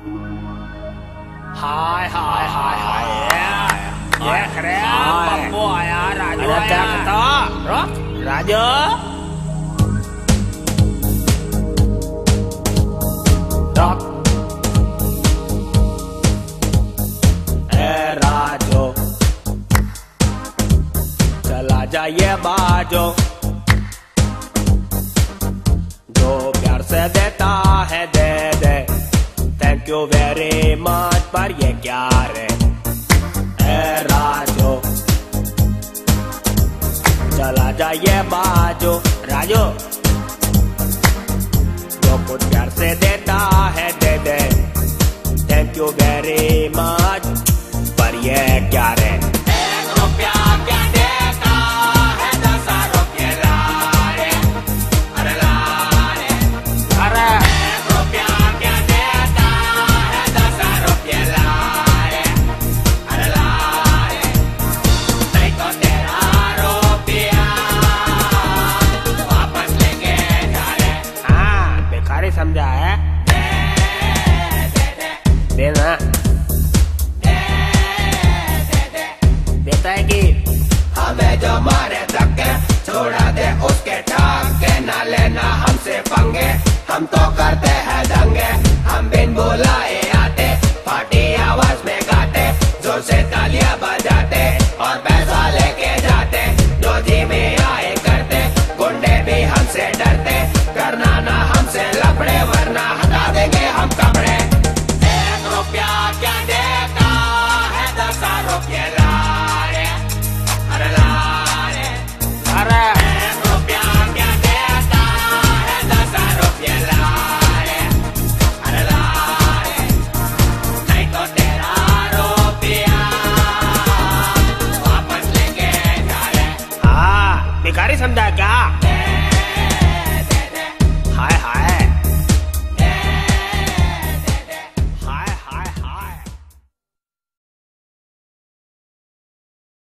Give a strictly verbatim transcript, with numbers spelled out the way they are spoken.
हाय हाय हाय हाय ये खरे पप्पू आया राजू आया तो राजू डॉक ए राजू चला जाइए बाजू जो प्यार से देता है दे दे थैंक यू वेरी मच पर ये क्या रे ए राजू चला जाइए बाजू राजू जो कुछ प्यार से देता है दे दे थैंक यू वेरी मच पर ये क्या रे